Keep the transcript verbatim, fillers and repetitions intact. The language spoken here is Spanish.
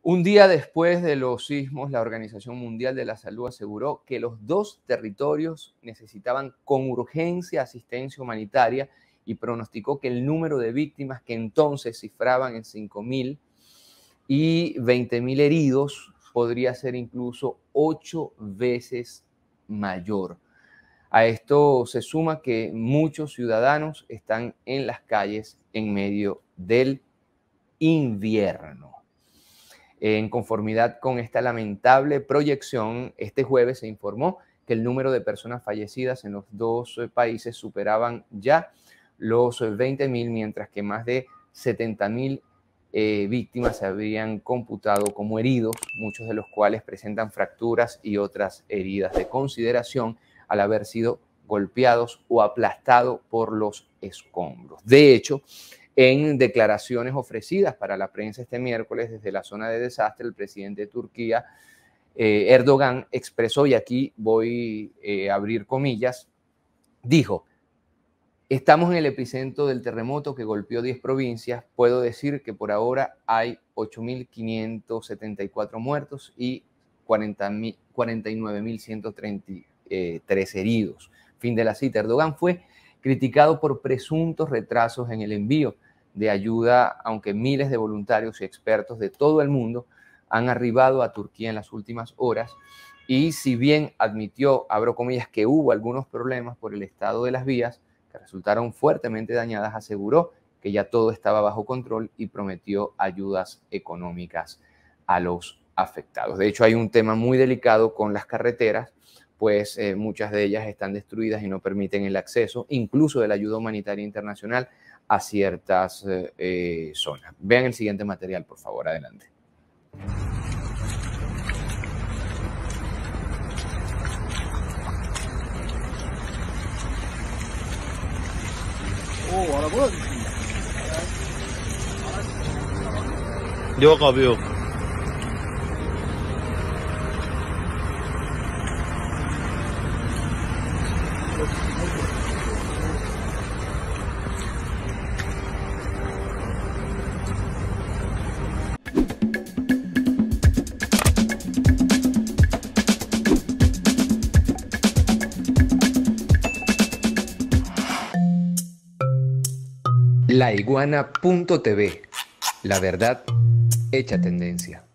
Un día después de los sismos, la Organización Mundial de la Salud aseguró que los dos territorios necesitaban con urgencia asistencia humanitaria y pronosticó que el número de víctimas, que entonces cifraban en cinco mil y veinte mil heridos, podría ser incluso ocho veces mayor. A esto se suma que muchos ciudadanos están en las calles en medio del invierno. En conformidad con esta lamentable proyección, este jueves se informó que el número de personas fallecidas en los dos países superaban ya los veinte mil, mientras que más de setenta mil eh, víctimas se habían computado como heridos, muchos de los cuales presentan fracturas y otras heridas de consideración al haber sido golpeados o aplastados por los escombros. De hecho, en declaraciones ofrecidas para la prensa este miércoles desde la zona de desastre, el presidente de Turquía, eh, Erdogan, expresó, y aquí voy eh, a abrir comillas, dijo: estamos en el epicentro del terremoto que golpeó diez provincias. Puedo decir que por ahora hay ocho mil quinientos setenta y cuatro muertos y cuarenta y nueve mil ciento treinta y tres heridos. Fin de la cita. Erdogan fue criticado por presuntos retrasos en el envío de ayuda, aunque miles de voluntarios y expertos de todo el mundo han arribado a Turquía en las últimas horas. Y si bien admitió, abro comillas, que hubo algunos problemas por el estado de las vías que resultaron fuertemente dañadas, aseguró que ya todo estaba bajo control y prometió ayudas económicas a los afectados. De hecho, hay un tema muy delicado con las carreteras, pues eh, muchas de ellas están destruidas y no permiten el acceso, incluso de la ayuda humanitaria internacional, a ciertas eh, eh, zonas. Vean el siguiente material, por favor, adelante. 오, 알아보여. Yok abi yok. La Iguana punto T V, la verdad hecha tendencia.